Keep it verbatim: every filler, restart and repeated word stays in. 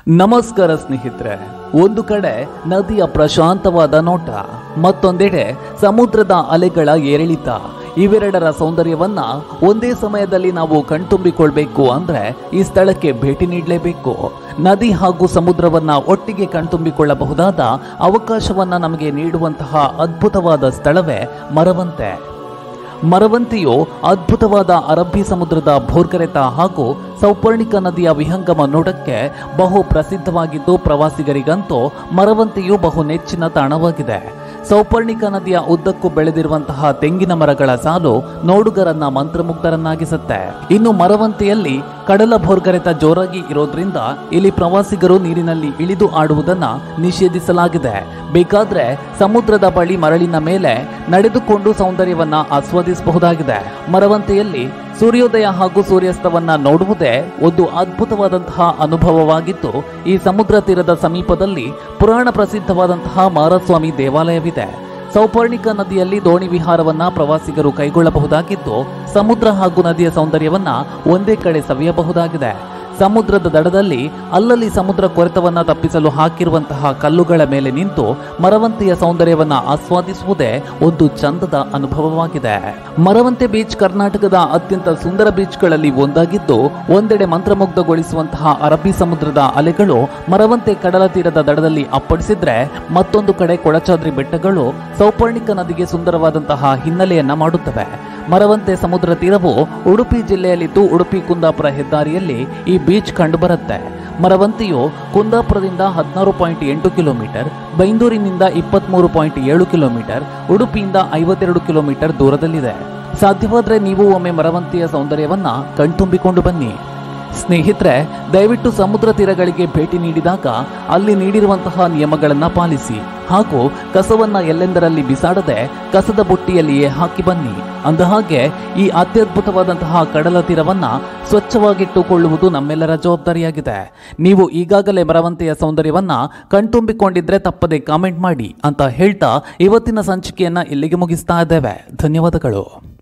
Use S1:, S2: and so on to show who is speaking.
S1: ನಮಸ್ಕಾರ ಸ್ನೇಹಿತರೆ. ಒಂದು ಕಡೆ ನದಿಯ ಪ್ರಶಾಂತವಾದ ನೋಟ, ಮತ್ತೊಂದೆಡೆ ಸಮುದ್ರದ ಅಲೆಗಳ ಏರಿಳಿತ. ಇವೆರಡರ ಸೌಂದರ್ಯವನ್ನ ಒಂದೇ ಸಮಯದಲ್ಲಿ ನಾವು ಕಣ್ತುಂಬಿಕೊಳ್ಬೇಕು ಅಂದ್ರೆ ಈ ಸ್ಥಳಕ್ಕೆ ಭೇಟಿ ನೀಡಲೇಬೇಕು. ನದಿ ಹಾಗೂ ಸಮುದ್ರವನ್ನ ಒಟ್ಟಿಗೆ ಕಣ್ತುಂಬಿಕೊಳ್ಳಬಹುದಾದ ಅವಕಾಶವನ್ನ ನಮಗೆ ನೀಡುವಂತಹ ಅದ್ಭುತವಾದ ಸ್ಥಳವೇ ಮರವಂತೆ. ಮರವಂತೆಯು ಅದ್ಭುತವಾದ ಅರಬ್ಬಿ ಸಮುದ್ರದ ಭೋರ್ಗರೆತ ಹಾಗೂ ಸೌಪರ್ಣಿಕ ನದಿಯ ವಿಹಂಗಮ ನೋಟಕ್ಕೆ ಬಹು ಪ್ರಸಿದ್ಧವಾಗಿದ್ದು, ಪ್ರವಾಸಿಗರಿಗಂತೂ ಮರವಂತೆಯು ಬಹು ನೆಚ್ಚಿನ ತಾಣವಾಗಿದೆ. ಸೌಪರ್ಣಿಕ ನದಿಯ ಉದ್ದಕ್ಕೂ ಬೆಳೆದಿರುವಂತಹ ತೆಂಗಿನ ಮರಗಳ ಸಾಲು ನೋಡುಗರನ್ನ ಮಂತ್ರಮುಗ್ಧರನ್ನಾಗಿಸುತ್ತೆ. ಇನ್ನು ಮರವಂತೆಯಲ್ಲಿ ಕಡಲ ಭೋರ್ಗರೆತ ಜೋರಾಗಿ ಇರೋದ್ರಿಂದ ಇಲ್ಲಿ ಪ್ರವಾಸಿಗರು ನೀರಿನಲ್ಲಿ ಇಳಿದು ಆಡುವುದನ್ನ ನಿಷೇಧಿಸಲಾಗಿದೆ. ಬೇಕಾದ್ರೆ ಸಮುದ್ರದ ಬಳಿ ಮರಳಿನ ಮೇಲೆ ನಡೆದುಕೊಂಡು ಸೌಂದರ್ಯವನ್ನ ಆಸ್ವಾದಿಸಬಹುದಾಗಿದೆ. ಮರವಂತೆಯಲ್ಲಿ ಸೂರ್ಯೋದಯ ಹಾಗೂ ಸೂರ್ಯಾಸ್ತವನ್ನ ನೋಡುವುದೇ ಒಂದು ಅದ್ಭುತವಾದಂತಹ ಅನುಭವವಾಗಿದ್ದು, ಈ ಸಮುದ್ರ ತೀರದ ಸಮೀಪದಲ್ಲಿ ಪುರಾಣ ಪ್ರಸಿದ್ಧವಾದಂತಹ ಮಾರಸ್ವಾಮಿ ದೇವಾಲಯವಿದೆ. ಸೌಪರ್ಣಿಕ ನದಿಯಲ್ಲಿ ದೋಣಿ ವಿಹಾರವನ್ನ ಪ್ರವಾಸಿಗರು ಕೈಗೊಳ್ಳಬಹುದಾಗಿದ್ದು, ಸಮುದ್ರ ಹಾಗೂ ನದಿಯ ಸೌಂದರ್ಯವನ್ನ ಒಂದೇ ಕಡೆ ಸವಿಯಬಹುದಾಗಿದೆ. ಸಮುದ್ರದ ದಡದಲ್ಲಿ ಅಲ್ಲಲ್ಲಿ ಸಮುದ್ರ ಕೊರೆತವನ್ನ ತಪ್ಪಿಸಲು ಹಾಕಿರುವಂತಹ ಕಲ್ಲುಗಳ ಮೇಲೆ ನಿಂತು ಮರವಂತೆಯ ಸೌಂದರ್ಯವನ್ನ ಆಸ್ವಾದಿಸುವುದೇ ಒಂದು ಚಂದದ ಅನುಭವವಾಗಿದೆ. ಮರವಂತೆ ಬೀಚ್ ಕರ್ನಾಟಕದ ಅತ್ಯಂತ ಸುಂದರ ಬೀಚ್ಗಳಲ್ಲಿ ಒಂದಾಗಿದ್ದು, ಒಂದೆಡೆ ಮಂತ್ರಮುಗ್ಧಗೊಳಿಸುವಂತಹ ಅರಬ್ಬಿ ಸಮುದ್ರದ ಅಲೆಗಳು ಮರವಂತೆ ಕಡಲ ತೀರದ ದಡದಲ್ಲಿ ಅಪ್ಪಳಿಸಿದ್ರೆ, ಮತ್ತೊಂದು ಕಡೆ ಕೊಡಚಾದ್ರಿ ಬೆಟ್ಟಗಳು ಸೌಪರ್ಣಿಕ ನದಿಗೆ ಸುಂದರವಾದಂತಹ ಹಿನ್ನೆಲೆಯನ್ನ ಮಾಡುತ್ತವೆ. ಮರವಂತೆ ಸಮುದ್ರ ತೀರವು ಉಡುಪಿ ಜಿಲ್ಲೆಯಲ್ಲಿದ್ದು, ಉಡುಪಿ ಕುಂದಾಪುರ ಹೆದ್ದಾರಿಯಲ್ಲಿ ಈ ಬೀಚ್ ಕಂಡುಬರುತ್ತೆ. ಮರವಂತೆಯು ಕುಂದಾಪುರದಿಂದ ಹದಿನಾರು ಪಾಯಿಂಟ್ ಎಂಟು ಕಿಲೋಮೀಟರ್, ಬೈಂದೂರಿನಿಂದ ಇಪ್ಪತ್ಮೂರು ಪಾಯಿಂಟ್ ಏಳು ಕಿಲೋಮೀಟರ್, ಉಡುಪಿಯಿಂದ ಐವತ್ತೆರಡು ಕಿಲೋಮೀಟರ್ ದೂರದಲ್ಲಿದೆ. ಸಾಧ್ಯವಾದರೆ ನೀವು ಒಮ್ಮೆ ಮರವಂತೆಯ ಸೌಂದರ್ಯವನ್ನ ಕಣ್ತುಂಬಿಕೊಂಡು ಬನ್ನಿ. ಸ್ನೇಹಿತರೆ, ದಯವಿಟ್ಟು ಸಮುದ್ರ ತೀರಗಳಿಗೆ ಭೇಟಿ ನೀಡಿದಾಗ ಅಲ್ಲಿ ನೀಡಿರುವಂತಹ ನಿಯಮಗಳನ್ನ ಪಾಲಿಸಿ ಹಾಗೂ ಕಸವನ್ನ ಎಲ್ಲೆಂದರಲ್ಲಿ ಬಿಸಾಡದೆ ಕಸದ ಬುಟ್ಟಿಯಲ್ಲಿಯೇ ಹಾಕಿ ಬನ್ನಿ. ಅಂದಹಾಗೆ ಈ ಅತ್ಯದ್ಭುತವಾದಂತಹ ಕಡಲ ತೀರವನ್ನ ಸ್ವಚ್ಛವಾಗಿಟ್ಟುಕೊಳ್ಳುವುದು ನಮ್ಮೆಲ್ಲರ ಜವಾಬ್ದಾರಿಯಾಗಿದೆ. ನೀವು ಈಗಾಗಲೇ ಮರವಂತೆಯ ಸೌಂದರ್ಯವನ್ನ ಕಣ್ತುಂಬಿಕೊಂಡಿದ್ರೆ ತಪ್ಪದೆ ಕಾಮೆಂಟ್ ಮಾಡಿ ಅಂತ ಹೇಳ್ತಾ ಇವತ್ತಿನ ಸಂಚಿಕೆಯನ್ನ ಇಲ್ಲಿಗೆ ಮುಗಿಸ್ತಾ ಇದ್ದೇವೆ. ಧನ್ಯವಾದಗಳು.